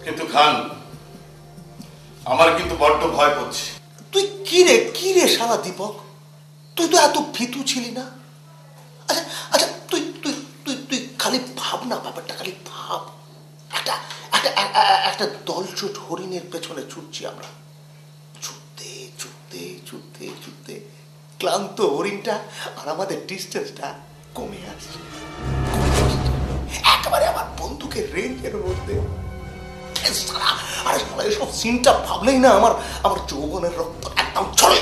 কিন্তু খান, আমার কিন্তু বড্ড ভয় করছে। তুই কি রে শালা দীপক, তুই তো এত ভীতু ছিলি না। আচ্ছা আচ্ছা, তুই তুই তুই তুই খালি ভাব না, ব্যাপারটা খালি ভাব। একটা দলছুট হরিণের পেছনে ছুটছি আমরা, ছুটতে ছুটতে ছুটতে ছুটতে ক্লান্ত হরিণটা আর আমাদের ডিস্টেন্সটা কমে আসছে, একেবারে আমার বন্দুকের রেঞ্জের মধ্যে। আরে এসব সিনটা ভাবলেই না আমার যৌবনের রক্ত একদম চলে।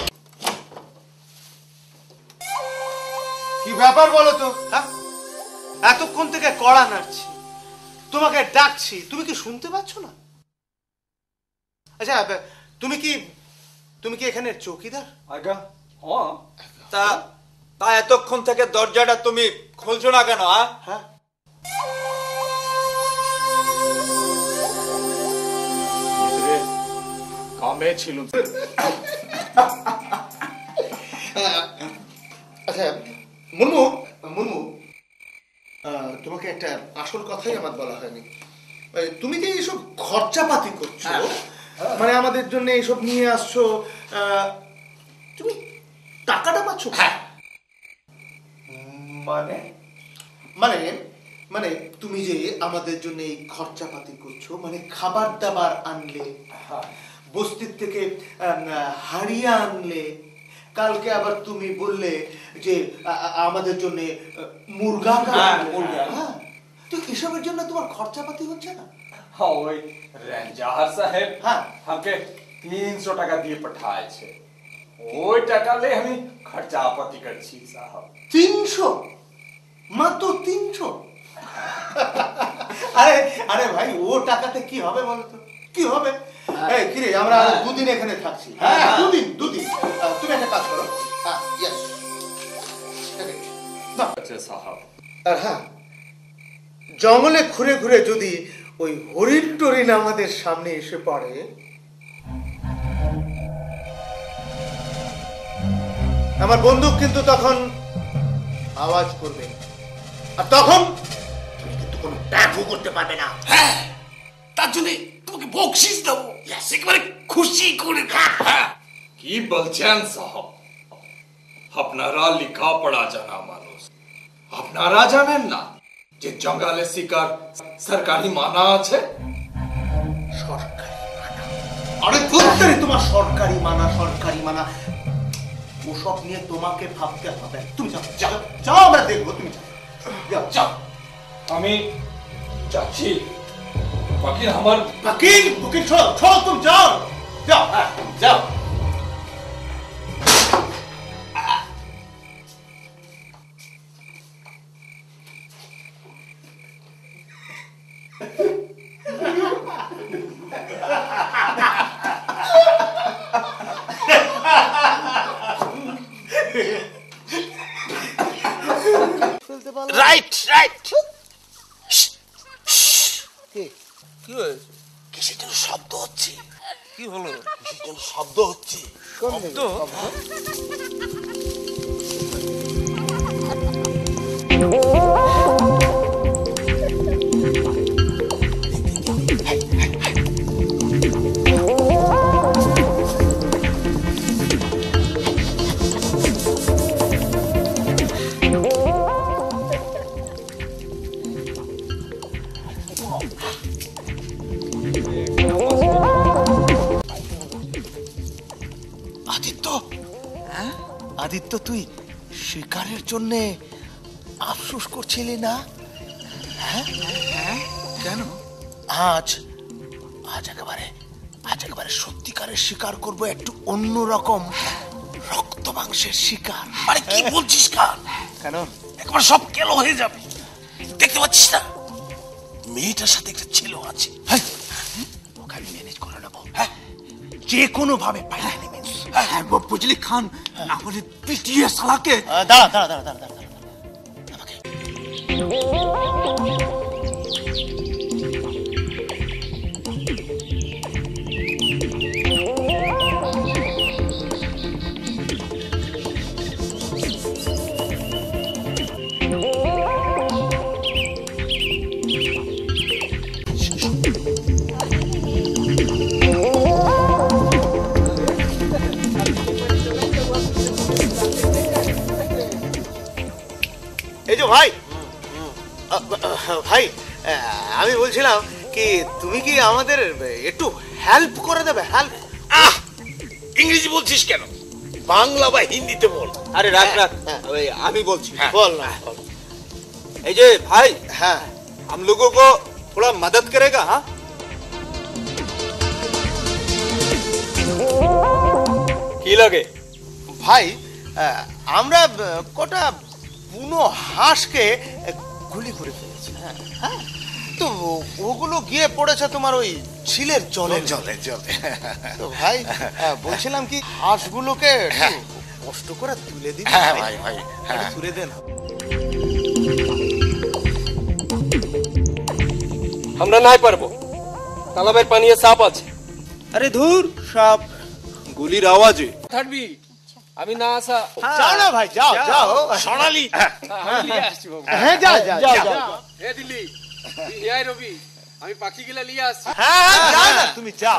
কি ব্যাপার বলো তো? হ্যাঁ, এতক্ষণ থেকে কড়া নাড়ছি, তোমাকে ডাকছি, তুমি কি শুনতে পাচ্ছ না? আচ্ছা, তুমি কি এখানে চৌকিদার? আজ্ঞা হ্যাঁ। তা এতক্ষণ থেকে দরজাটা তুমি খুলছো না কেন? হ্যাঁ, কামে ছিল। আচ্ছা মুনমু, তোমাকে একটা আসল কথাই আমার বলা হয়নি। তুমি যে এইসব খরচাপাতি করছো, মানে আমাদের জন্য এইসব নিয়ে আসছো, তুমি টাকাটা পাচ্ছ? হ্যাঁ, মানে মানে মানে তুমি যে আমাদের জন্য এই খরচাপাতি করছো, মানে খাবার দাবার আনলে, বস্তির থেকে হাড়িয়া আনলে, কালকে আবার তুমি বললে যে আমাদের জন্য মুরগা আনলে। হ্যাঁ, তো এসবের জন্য তোমার খরচাপাতি হচ্ছে না? हाँ वही रेंजार साहेब हाँ हमके 300 টাকা দিয়ে পাঠাইছে, ওই টাকা ले हमें खर्चापाती करছি साहब। 300? মাত্র 300? আরে ভাই, ও টাকাতে কি হবে বলো তো, কি হবে? এই কিরে, আমরা দুদিন এখানে থাকছি। দুদিন তুমি একটা কাজ করো। ইয়েস, আচ্ছা সাহেব। আর হ্যাঁ, জঙ্গলে ঘুরে ঘুরে যদি ওই হরিণ টরিণ আমাদের সামনে এসে পড়ে, আমার বন্দুক কিন্তু তখন আওয়াজ করবে, আর তখন তুমি কিন্তু কোনো ব্যাগও করতে পারবে না। হ্যাঁ, তার জন্য তোমাকে বকশিস দেবো, একেবারে খুশি করে। হ্যাঁ, কি বলছেন সাহেব? আপনারা লেখা পড়া জানা মানুষ, আপনারা জানেন না যে জঙ্গলে শিকার সরকারি মানা আছে? সরকারি মানা? আরে প্রত্যেকই তোমার সরকারি মানা, ওসব নিয়ে তোমাকে ভাবতে হবে। তুমি যাও, আমরা দেখবো। তুমি যাও। আমি যাচ্ছি। বাকি আমার বাকিল চলো, তুমি যাও। যাও। রাইট। কি হয়েছে? কিসের জন্য শব্দ হচ্ছে? কি হলো? কিসের জন্য শব্দ হচ্ছে? শব্দ? আদিত্য, তুই শিকারের জন্য আফসোস করছিলি না? হ্যাঁ, কেন? আজ একেবারে সত্যিকারের শিকার করবো, একটু অন্যরকম রক্ত মাংসের শিকার। আরে কি বলছিস খান? কেন? একবার সব কেলো হয়ে যাবে, দেখতে পাচ্ছিস না মেয়েটার সাথে একটা ছেলে আছে। ওকে আমি ম্যানেজ করে নেবো। হ্যাঁ, যে কোনো ভাবে পাইলে বুঝলি খান, না বলে পিটিয়ে শালাকে। দাঁড়া। আমাকে ভাই আমি বলছিলাম কি তুমি কি আমাদের একটু হেল্প করে দেবে? হেল্প? ইংরেজি বলছিস কেন? বাংলা বা হিন্দিতে বল। अरे राख राख আমি বলছি। বল না। এই যে ভাই, হ্যাঁ, हम लोगों को थोड़ा मदद करेगा? हाँ কি লাগে? ভাই আমরা কটা বুনো হাঁসকে গুলি করে ফেলেছি। হ্যাঁ, তো ওগুলো গিয়ে পড়েছে তোমার ওই ঝিলের জলে। তো ভাই বলছিলাম কি হাঁসগুলোকে একটু কষ্ট করে তুলে দিবি? হ্যাঁ ভাই ভাই, হ্যাঁ তুলে দেন। আমরা নাই পারবো, তালাবের পানিয়ে সাপ আছে। अरे धूर সাপ, গুলির আওয়াজে থাকবি, আমি না আসা। যাও না ভাই, যাও যাও। সোনালি, আমি নিয়ে আসছি বাবু। হ্যাঁ, যাও যাও যাও। এ দিল্লি, তুই আয় রবি, আমি পাখি গিলা নিয়ে আসছি। হ্যাঁ, যাও না, তুমি যাও।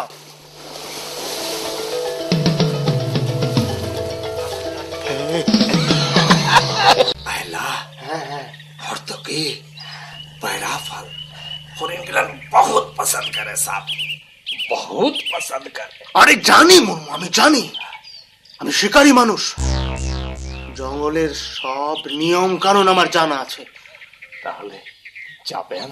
आयला और तो की बड़ा फल और इंग्लैंड बहुत पसंद करे साहब, बहुत पसंद करे। আরে জানি মুর্মু, আমি জানি, আমি শিকারী মানুষ, জঙ্গলের সব নিয়ম কানুন আমার জানা আছে। তাহলে যাবেন?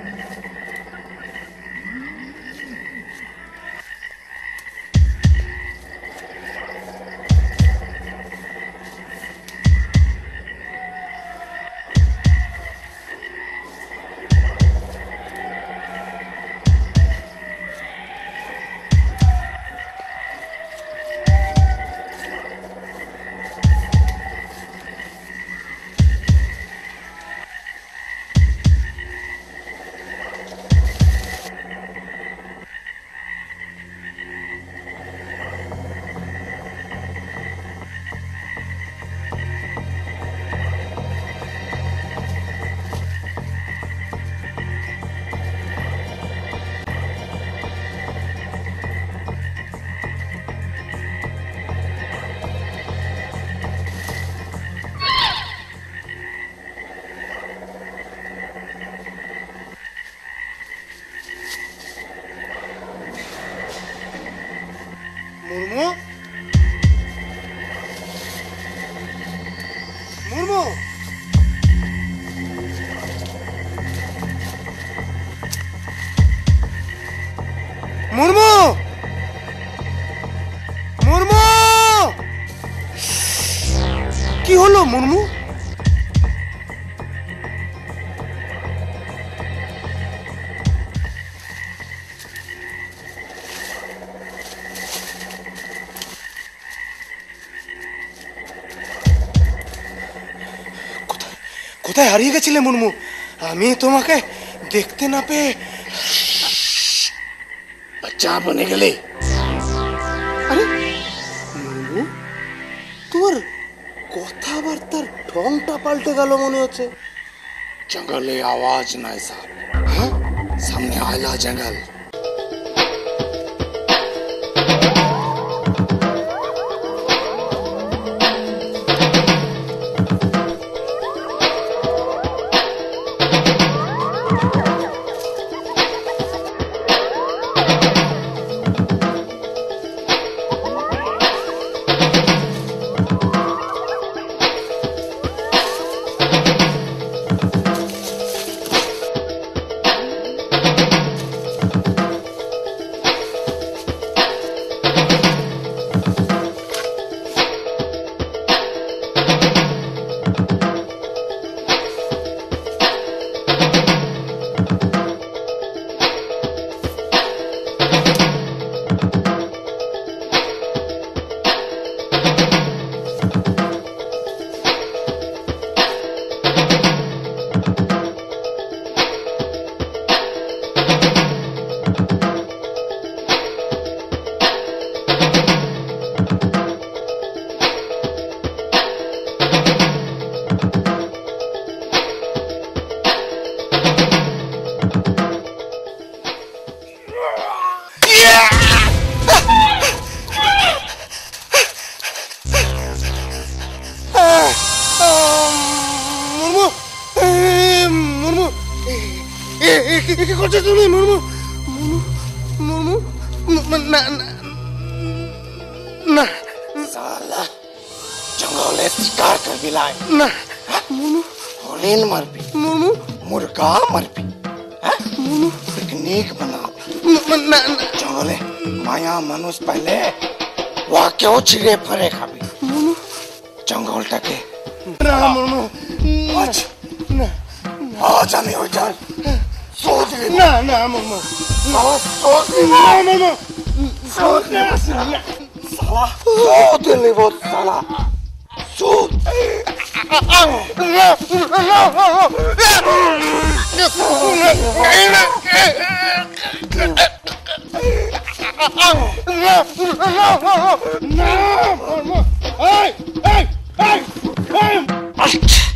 মুর্মু, মুর্মু, মুর্মু, মুর্মু, কি হলো মুর্মু? কোথায় হারিয়ে গেছিলে মুর্মু? আমি তোমাকে দেখতে না পেয়ে। बच्चा बने गले। আরে মুর্মু, তোমার কথাবার্তার ঢংটা পাল্টে গেল মনে হচ্ছে। जंगले आवाज ना साहब, हाँ सामने आयला जंगल। কি করছো তুমি মুর্মু? মুর্মু না না साला जंगले शिकार कर बिलाए না মুর্মু हरिण मरबी মুর্মু मुर्गा मरबी पिकनिक बना না जंगले माया मनुष्य पहले वह क्यों छिड़े फरे खाबी जंगल टके না মুর্মু आज हमें हो जाए सोच না না মুর্মু सोच মুর্মু साला सोच ले वो साला सोच Hey!